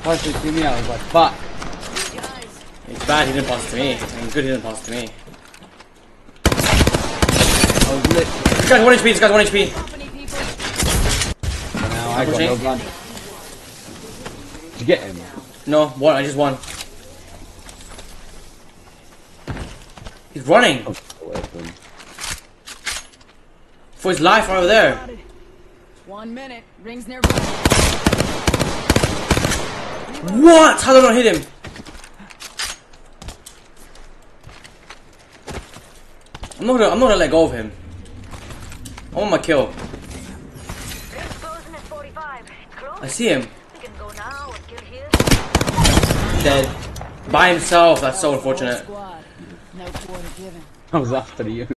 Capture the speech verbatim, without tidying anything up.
Passed it to me, I was like, fuck. It's bad he didn't pass it to me. I mean, good he didn't pass it to me. I was lit. This guy's one H P, this guy's one H P. Now I got no gun. Did you get him? No, one, I just won. He's running. For his life right over there. One minute. Rings nearby. What? How did I not hit him? I'm not gonna I'm not gonna let go of him. I want my kill. I see him. Dead. By himself, that's so unfortunate. I was after you.